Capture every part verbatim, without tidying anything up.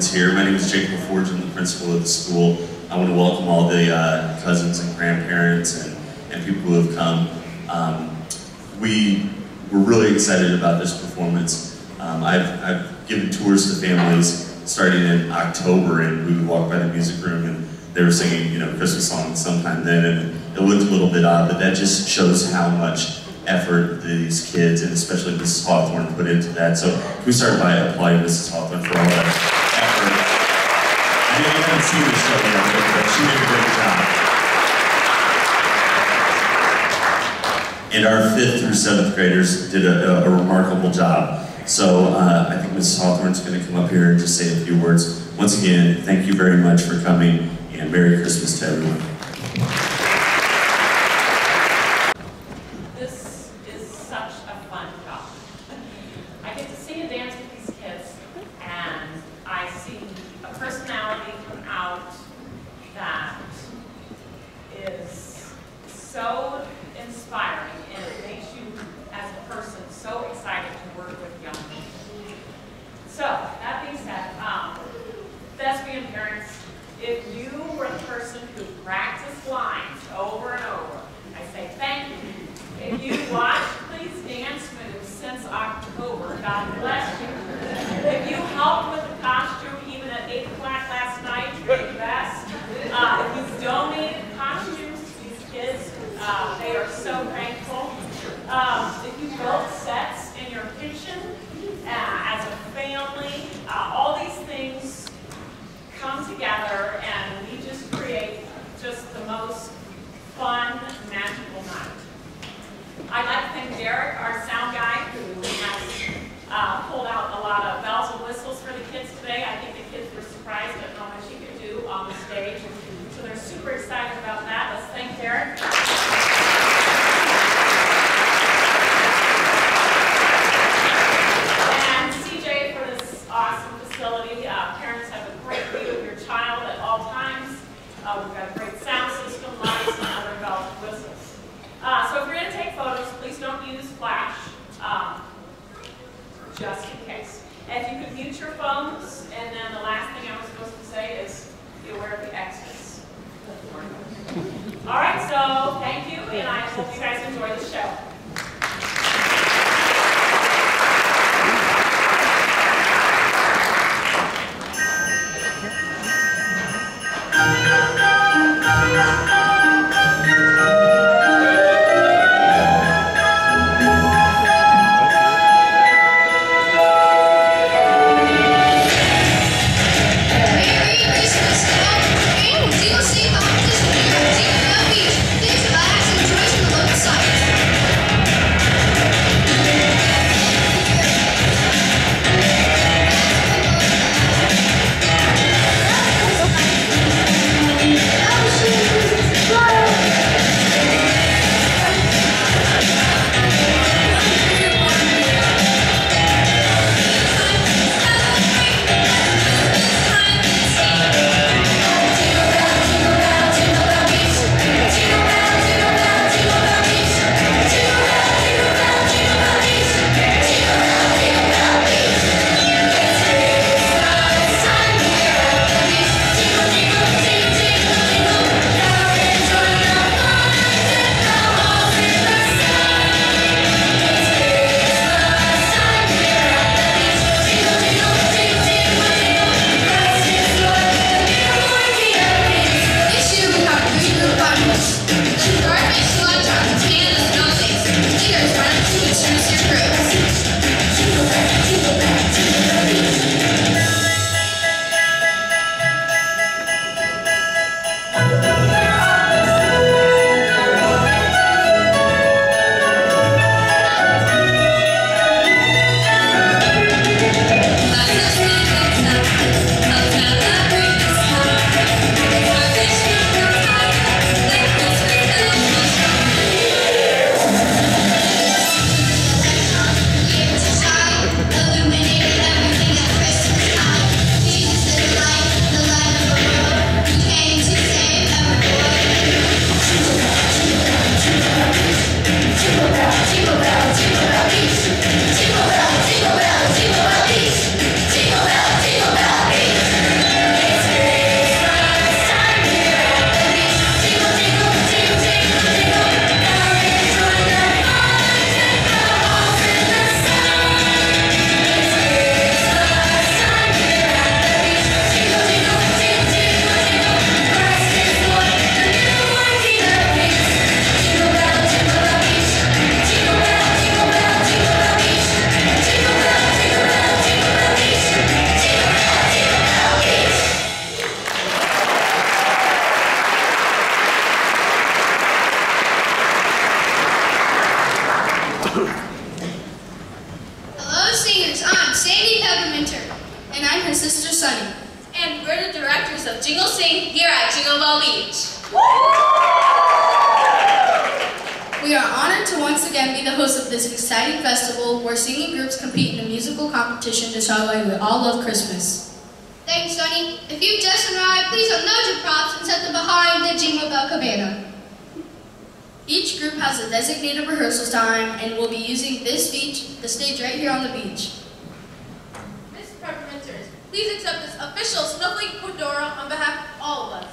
performance here. My name is Jake LaForge. I'm the principal of the school. I want to welcome all the uh, cousins and grandparents and, and people who have come. Um, we were really excited about this performance. Um, I've, I've given tours to families starting in October, and we would walk by the music room and they were singing, you know, Christmas songs sometime then, and it looked a little bit odd, but that just shows how much effort these kids, and especially Missus Hawthorn, put into that. So can we start by applauding Missus Hawthorn for all that effort? I know you haven't seen the show yet, but she did a great job. And our fifth through seventh graders did a, a, a remarkable job. So uh, I think Missus Hawthorn's going to come up here and just say a few words. Once again, thank you very much for coming, and Merry Christmas to everyone. This is such a fun job. I get to sing and dance with these kids, and I see a personality come out that is so inspiring, and it makes you, as a person, so excited to work with young people. So, that being said, um, thespian parents, if you were the person who practiced lines Sandy Pepperminter. And I'm her sister, Sunny. And we're the directors of Jingle Sing here at Jingle Bell Beach. We are honored to once again be the host of this exciting festival where singing groups compete in a musical competition to show why we all love Christmas. Thanks, Sunny. If you've just arrived, please unload your props and set them behind the Jingle Bell Cabana. Each group has a designated rehearsal time and will be using this beach, the stage right here on the beach. Miss Pepperminters, please accept this official Snowflake Fedora on behalf of all of us.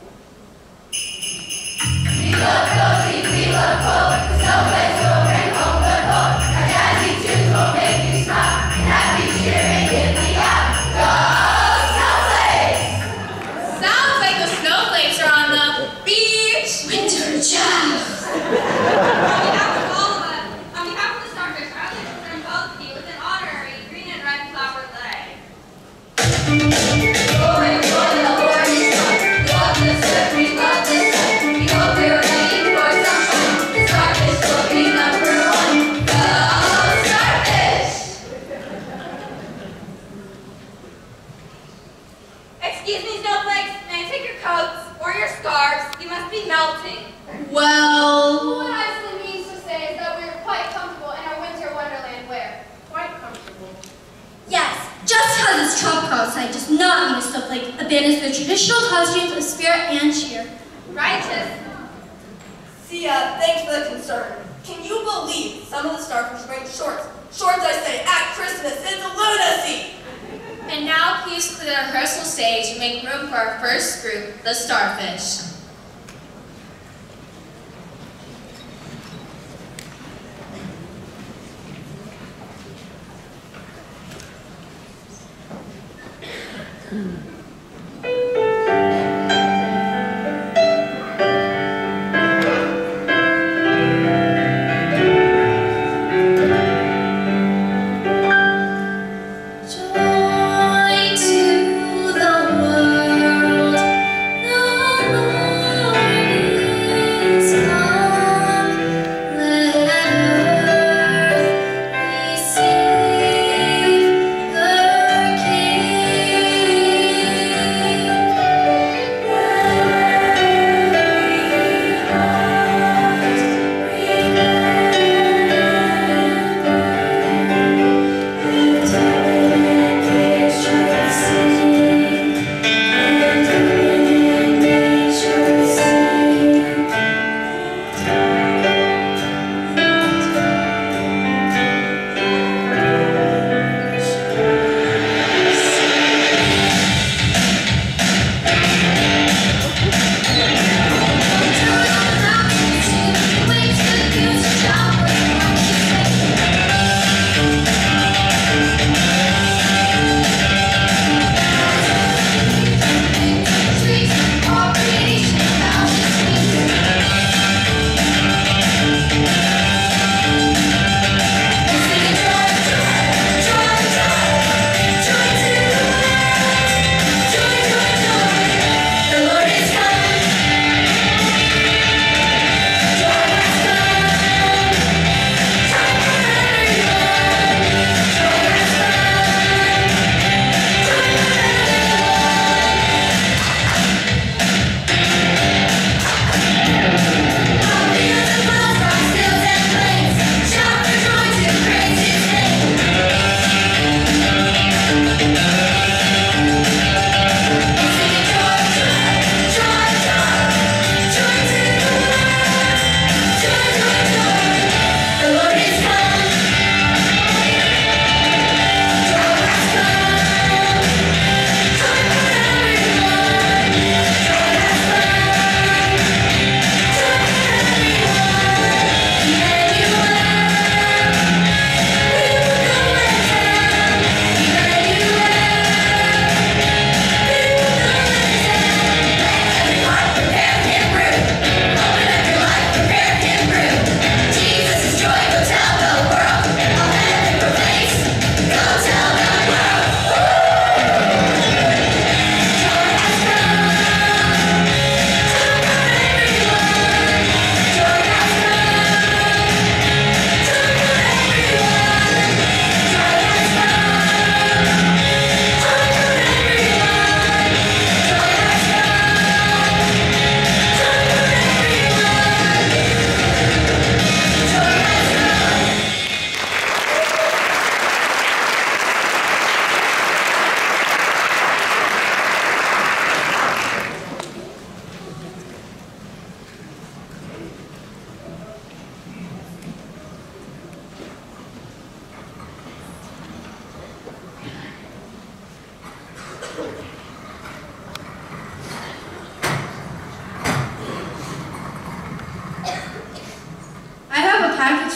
We love cozy, we love cold. Snowflakes will bring home the cold. Our jazzy tunes will make you smile. And happy cheering, give me out. Go Snowflakes! Sounds like the snowflakes are on the beach. Winter jazz! On behalf of all of us, on behalf of the Starfish, I would like to present both of you with an honorary green and red flower leg. Going for the Lord is fun. Love the surf, we love the sun. We hope we're ready for some fun. The Starfish will be number one. Go Starfish! Excuse me, snowflakes, may I take your coats or your scarves? You must be melting. Well... What Iceland means to say is that we are quite comfortable in our winter wonderland wear. Quite comfortable. Yes, just because it's tropical outside does not mean a snowflake abandons their traditional costumes of spirit and cheer. Righteous. Sia, thanks for the concern. Can you believe some of the starfish wearing shorts? Shorts, I say, at Christmas. It's a lunacy! And now please clear the rehearsal stage and make room for our first group, the Starfish. Joy to the world, the Lord is come. Let earth receive her King.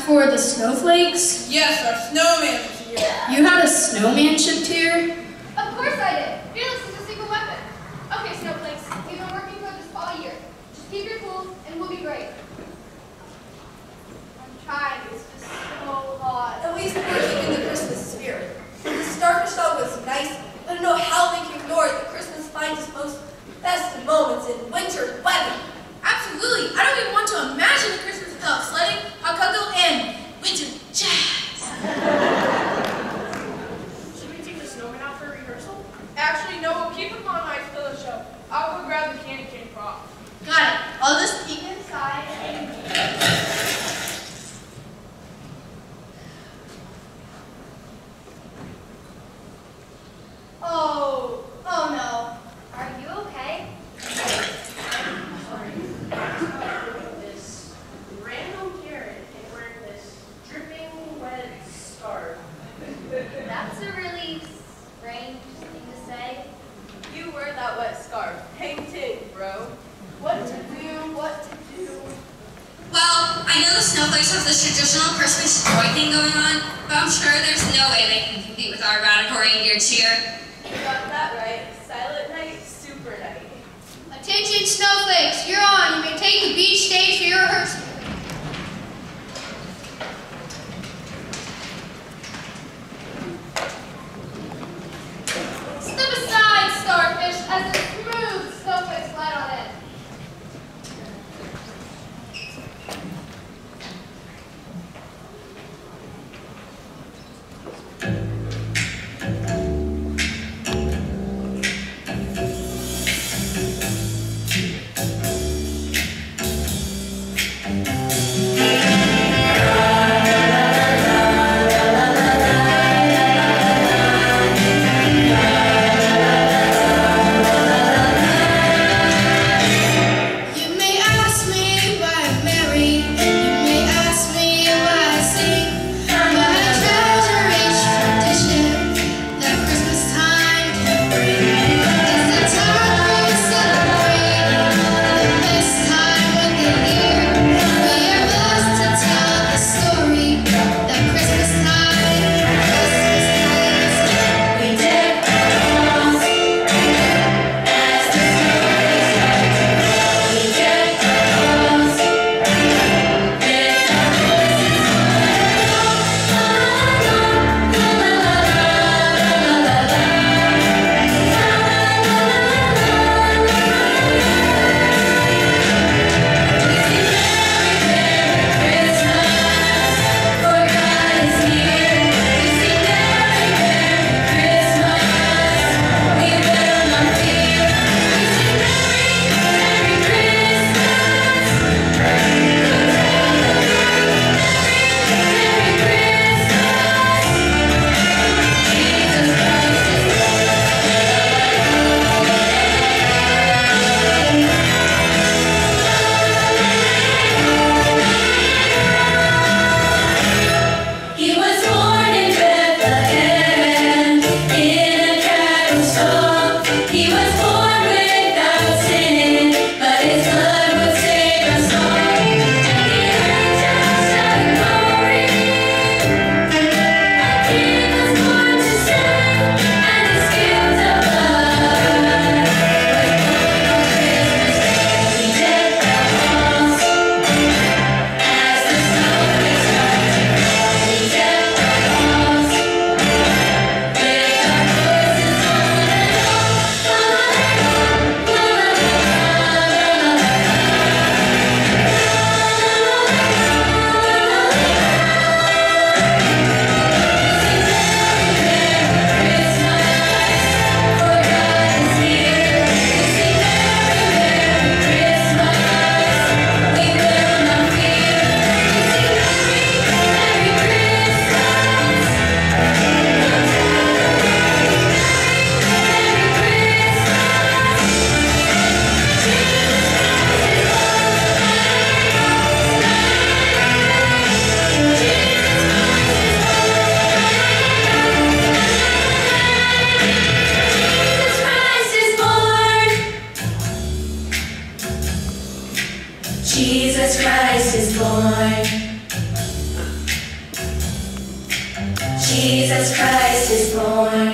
for the snowflakes? Yes, our snowman is here. You had a snowman shipped here? Of course I did. Fearless is a secret weapon. Okay, snowflakes, we've been working for this all year. Just keep your cool and we'll be great. I'm trying, it's just so hot. At least we're keeping the Christmas spirit. The starfish dog was nice. I don't know how they can ignore that Christmas finds its most festive moments in winter weather. Absolutely. I don't even want to imagine a Christmas without sledding, hot cocoa, and winter jazz. Should we take the snowman out for rehearsal? Actually, no, we'll keep him on ice for the show. I'll go grab the candy cane prop. Got it. I'll just peek inside and... Oh, oh no. Are you okay? This random Karen and wearing this dripping wet scarf. That's a really strange thing to say. You wear that wet scarf. Hang ting, bro. What to do, what to do. Well, I know the snowflakes have this traditional Christmas joy thing going on, but I'm sure there's no way they can compete with our radical reindeer cheer. You got that right. Silent night, super night. Attention, snowflakes, you're on. You may take the beach stage for your rehearsal. Step aside, starfish, as a smooth snowflake slide on in. Thank Jesus Christ is born.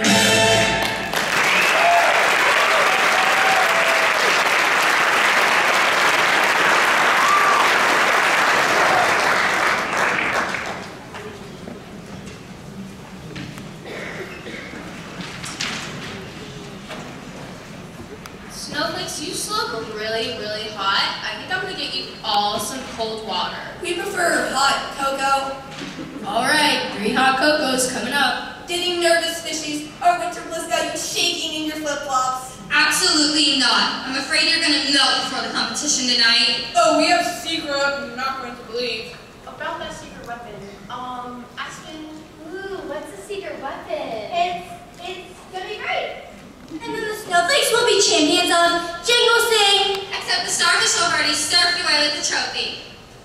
Snowflakes, you still look really, really hot. I think I'm gonna get you all some cold water. We prefer hot cocoa. All right, three hot cocos coming up. Did you nervous fishies? Our winter bliss got you shaking in your flip-flops. Absolutely not. I'm afraid you're gonna melt before the competition tonight. Oh, we have a secret you're not going to believe. About that secret weapon, um, Aspen, Ooh, what's the secret weapon? It's, it's gonna be great. And then the snowflakes will be champions of Jingle Sing. Except the starfish will have already surfed away with the trophy.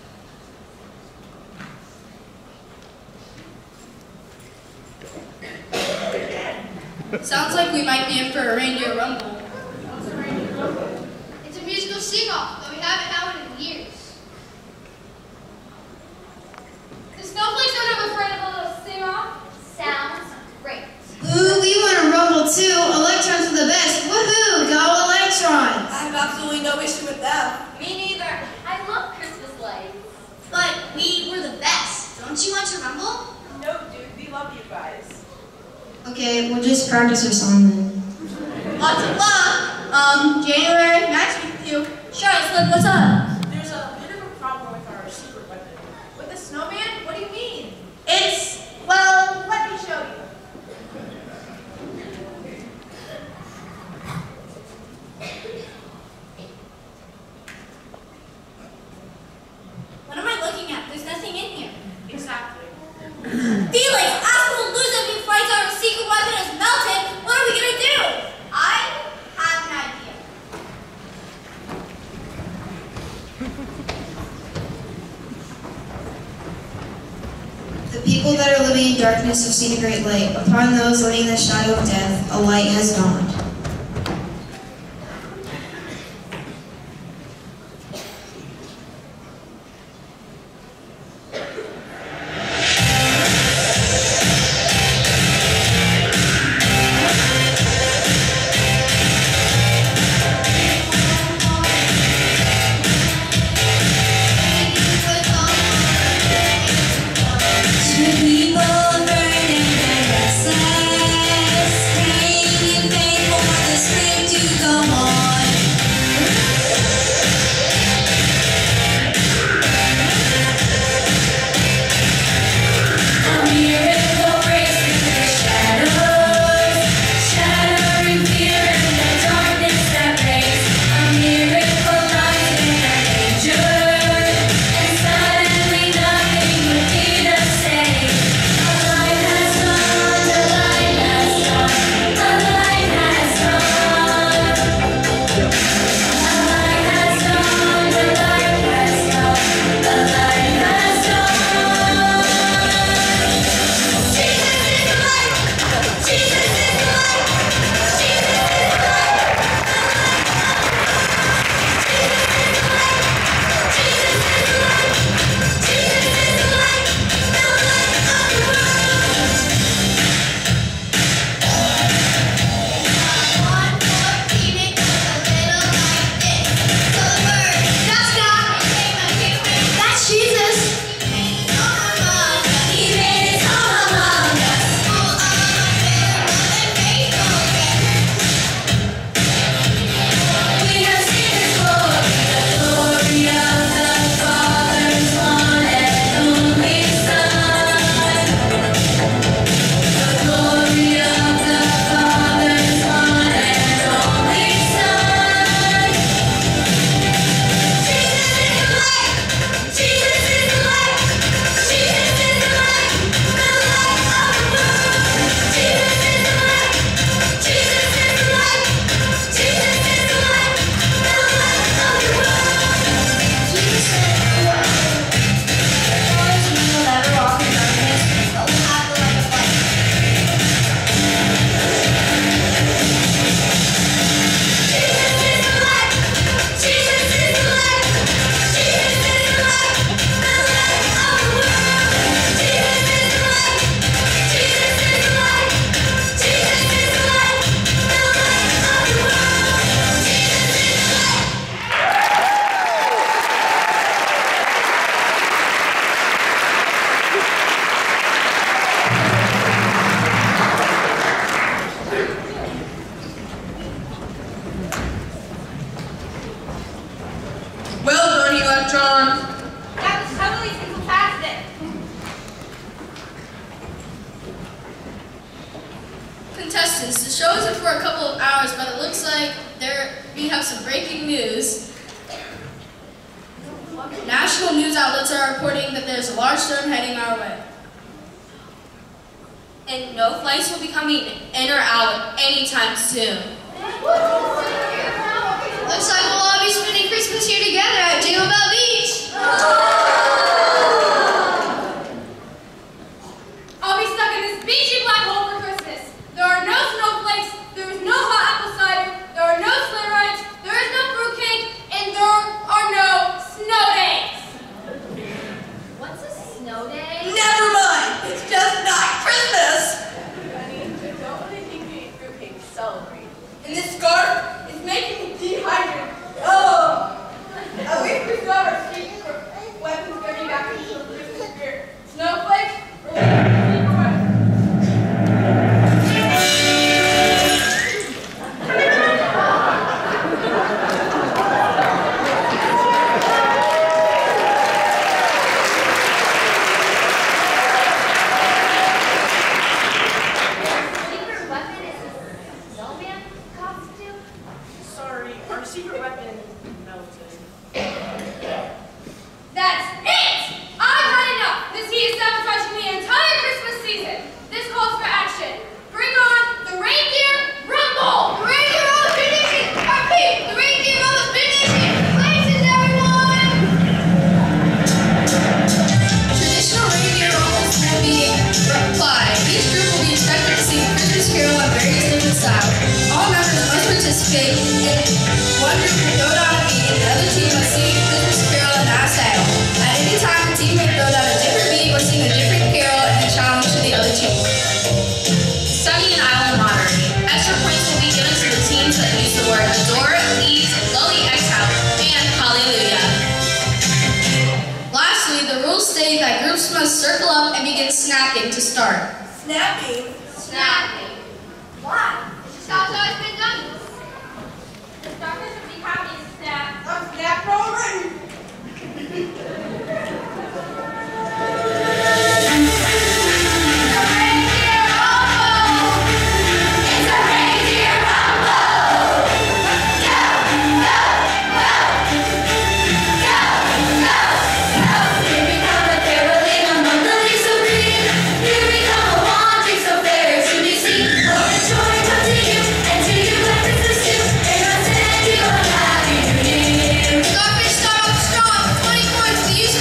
Sounds like we might be in for a reindeer rumble. It's a musical sing-off, though we haven't had one in years. The snowflakes aren't ever afraid of a little sing-off. Sounds great. Ooh, we want to rumble too. Electrons are the best. Woohoo! Go electrons! I have absolutely no issue with them. Me neither. I love Christmas lights. But we were the best. Don't you want to rumble? No, dude, we love you guys. Okay, we'll just practice our song then. Lots of luck. Um, January, nice to meet you. Sure, Slim, what's up? there's a bit of a problem with our secret weapon. With the snowman? What do you mean? It's, well, Let me show you. what am I looking at? There's nothing in here. Exactly. Felix, Aspen will lose if he finds out our secret weapon is melted. What are we gonna do? I have an idea. The people that are living in darkness have seen a great light. Upon those living in the shadow of death, a light has dawned. To people burning and restless, praying in faithful contestants, the show isn't for a couple of hours, but it looks like there we have some breaking news. National news outlets are reporting that there's a large storm heading our way. And no flights will be coming in or out anytime soon. Looks like we'll all be spending Christmas here together at Jingle Bell Beach. I'll be stuck in this beachy black hole for Christmas. There are no snowflakes, there is no hot apple cider, there are no sleigh rides, there is no fruitcake, and there are no snow days. What's a snow day? Never mind. It's just not Christmas. Honey, don't let me eat fruitcake to celebrate. And this scarf is making me dehydrated. Oh! At least we still have our secret weapons getting back into the Christmas spirit. Snowflakes, or secret weapons. Secret weapon is a snowman costume? Sorry, our secret weapon melted. That's it! I've had enough! This heat is sabotaging the entire Christmas season. This calls for action. Bring on the reindeer rumble! The reindeer roll is finishing! Repeat! The reindeer roll is finishing! Places, everyone! Traditional reindeer rolls will be applied. Each group will be expected to sing a Christmas carol in various different styles. All members must participate. One group will throw down a beat, and the other team must sing a Christmas carol in that style. At any time, the team may throw down a different beat or sing a different carol and a challenge to the other team. Sunny and I will moderate. Extra points will be given to the teams that use the word adore, please, lowly exhale, and hallelujah. Lastly, the rules state that groups must circle up and begin snapping to start. Snapping. Snapping. Why? It's just how it's always been done. The starters would be happy to snap. I'm snapped already. Starfish start off strong. twenty points to use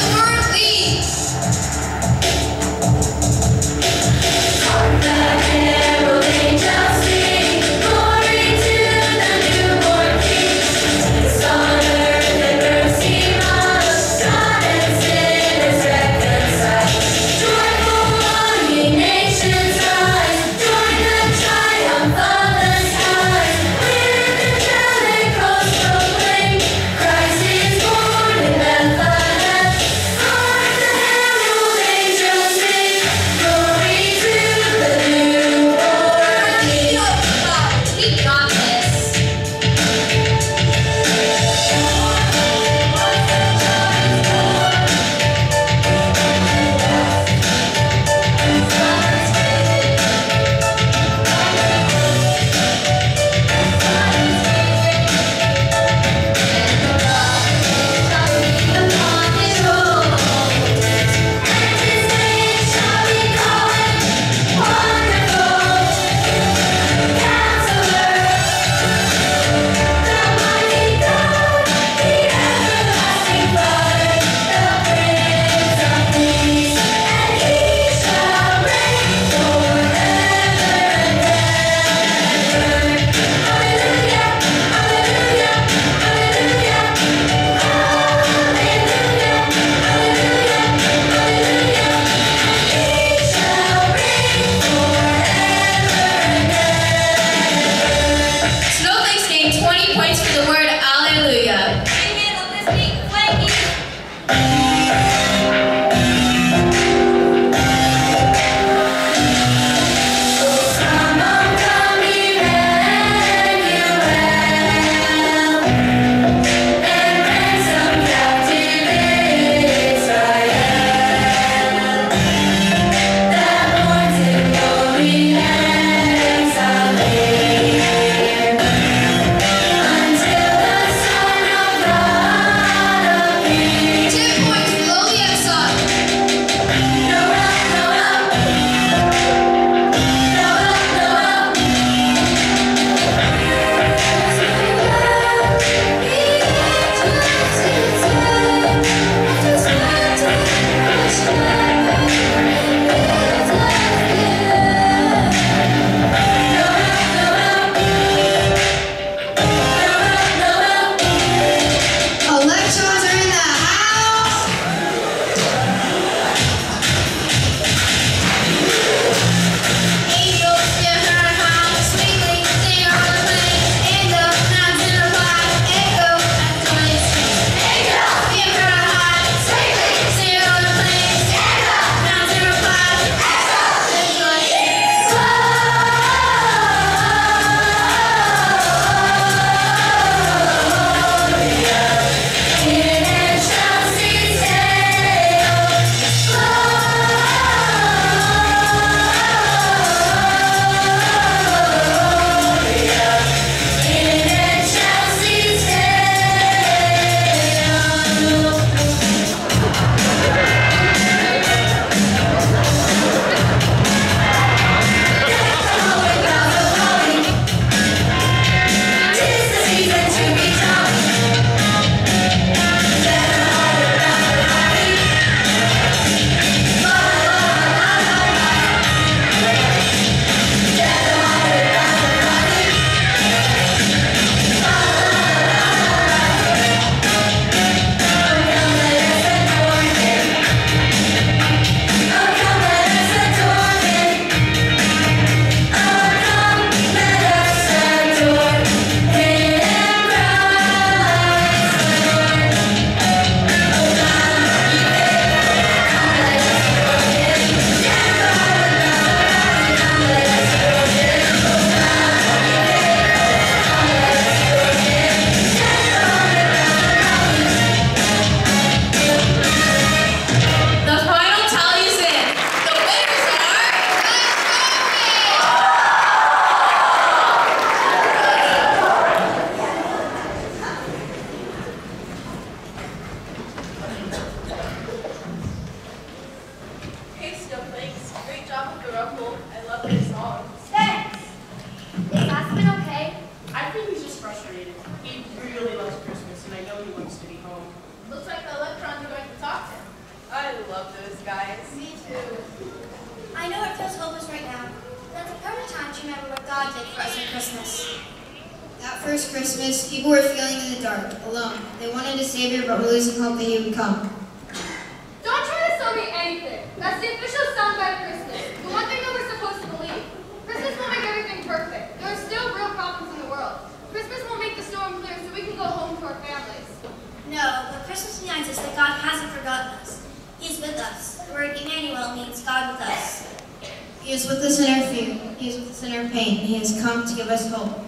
Oh, I love this song. Thanks. Is Aspen okay? I think he's just frustrated. He really loves Christmas, and I know he wants to be home. Looks like the electrons are going to talk to him. I love those guys. Me too. I know it feels hopeless right now. That's a perfect time to remember what God did for us at Christmas. That first Christmas, people were feeling in the dark, alone. They wanted a savior, but were losing hope that he would come. Don't try to sell me anything. That's the official soundbite of Christmas. The one thing that we're supposed to believe. Christmas won't make everything perfect. There are still real problems in the world. Christmas won't make the storm clear so we can go home to our families. No, but Christmas reminds us that God hasn't forgotten us. He's with us. The word Emmanuel means God with us. He is with us in our fear. He is with us in our pain. He has come to give us hope.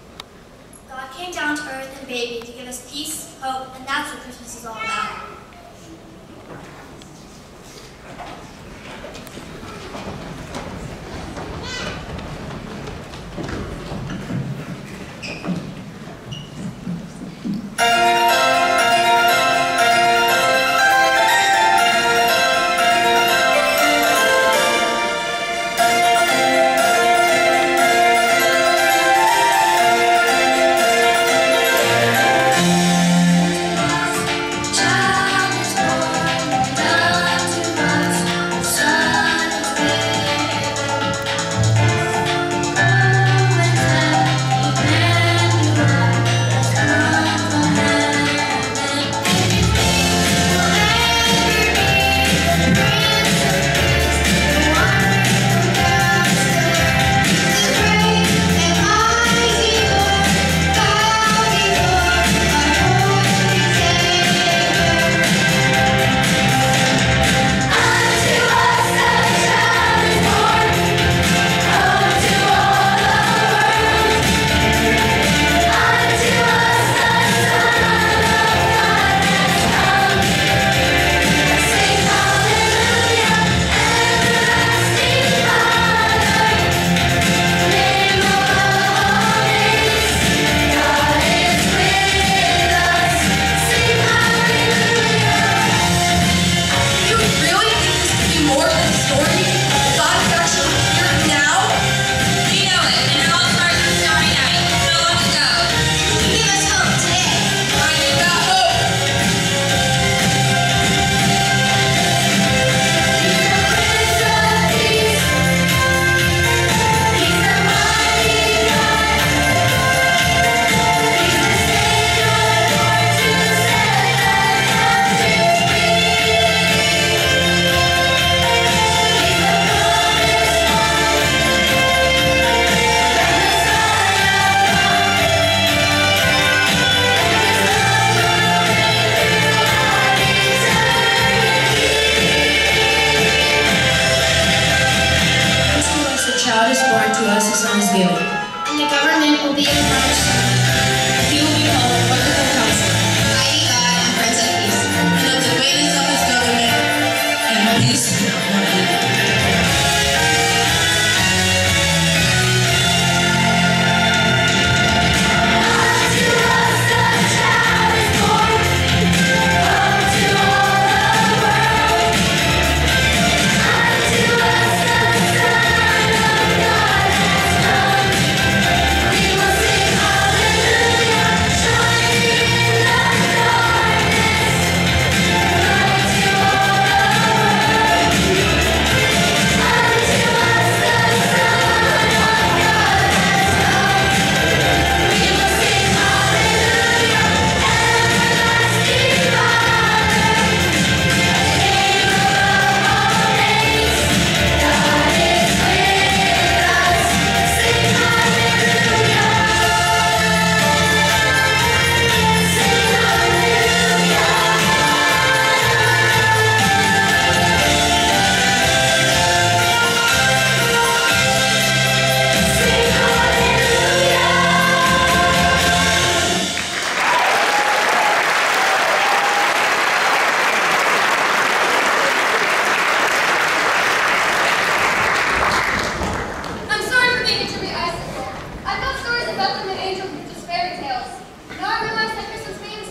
God came down to earth in a baby to give us peace, hope, and that's what Christmas is all about.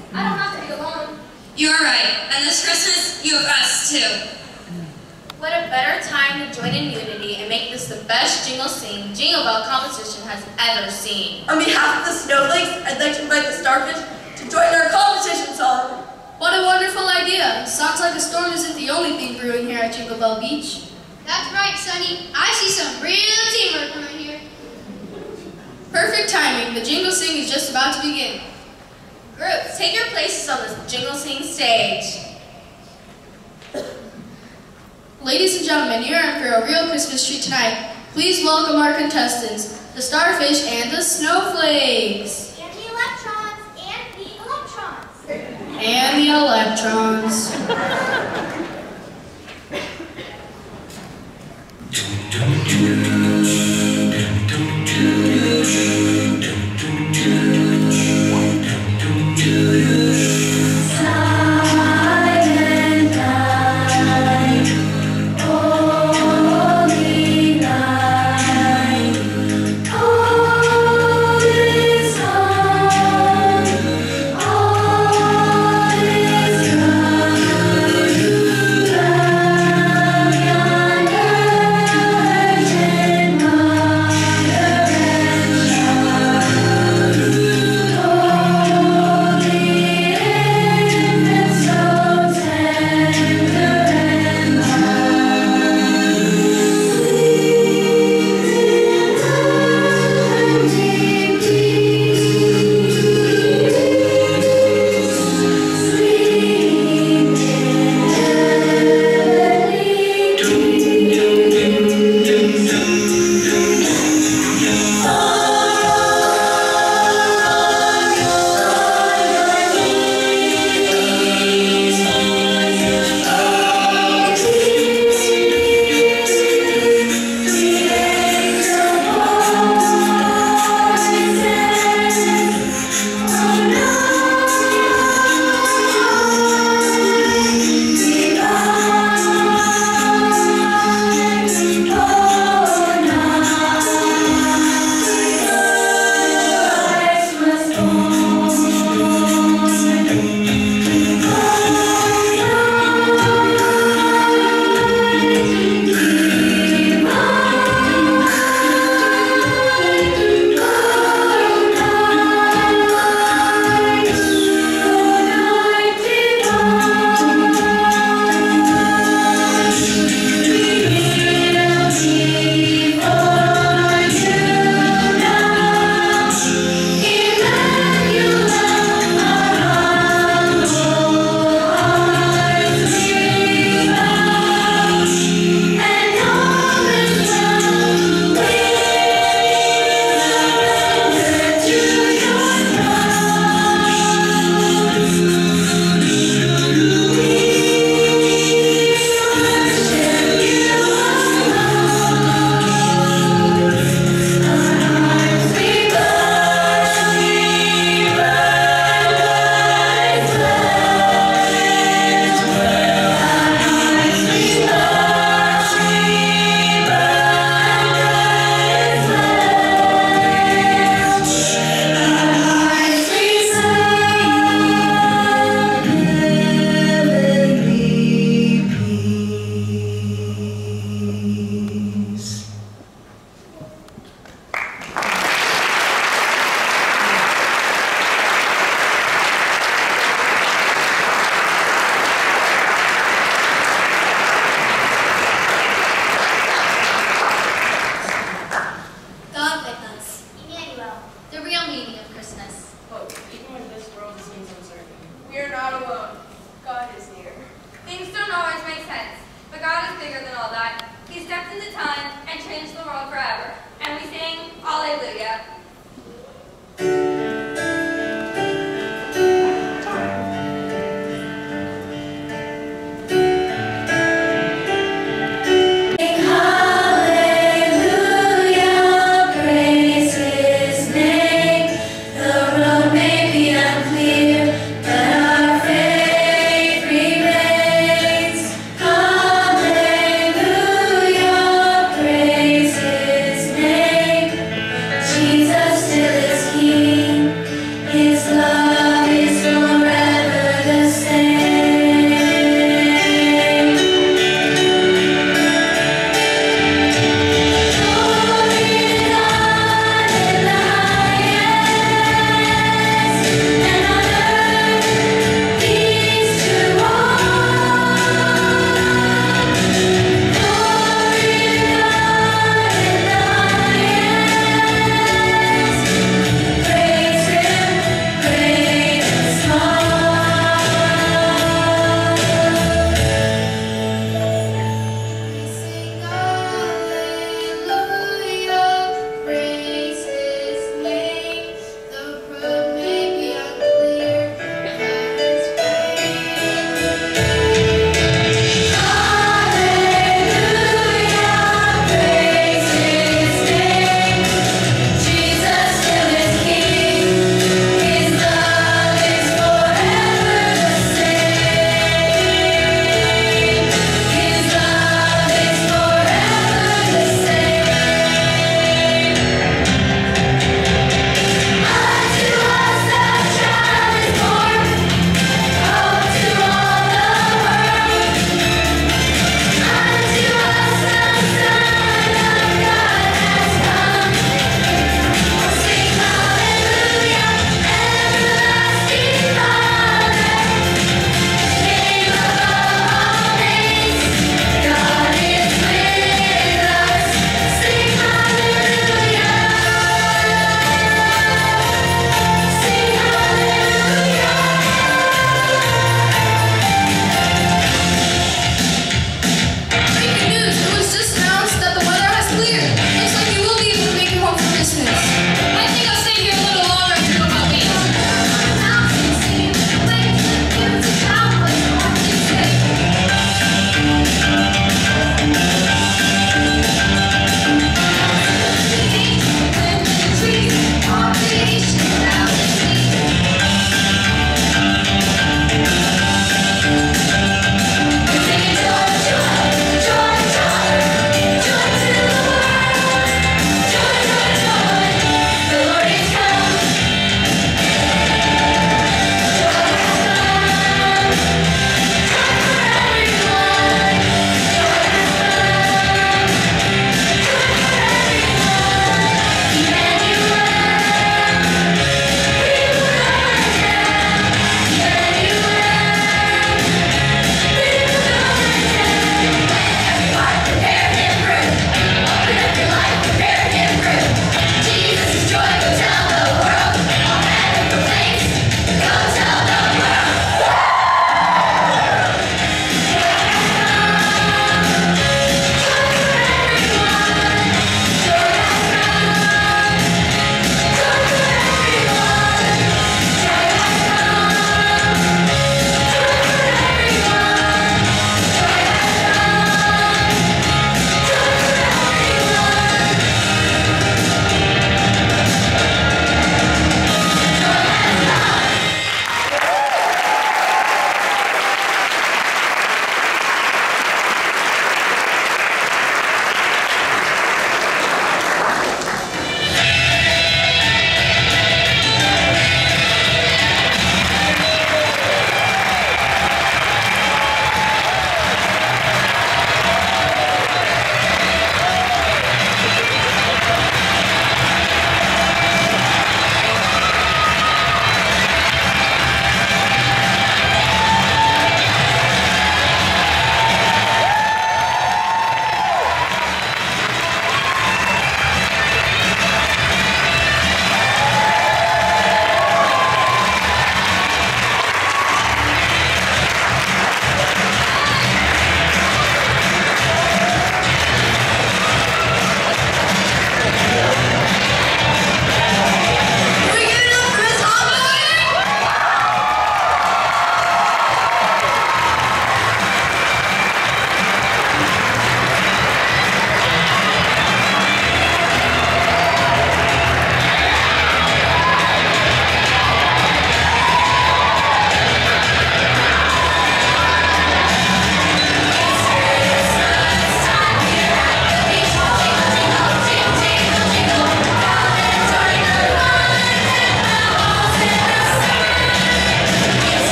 You are right, and this Christmas, you have us too. What a better time to join in unity and make this the best jingle sing jingle bell competition has ever seen. On behalf of the snowflakes, I'd like to invite the starfish to join our competition song. What a wonderful idea. Sounds like a storm isn't the only thing brewing here at Jingle Bell Beach. That's right, Sonny. I see some real teamwork around here. Perfect timing. The jingle sing is just about to begin. Groups, take your places on the jingle sing stage. Ladies and gentlemen, you're in for a real Christmas treat tonight. Please welcome our contestants, the starfish and the snowflakes. And the electrons. And the electrons. And the electrons. Do, do, do.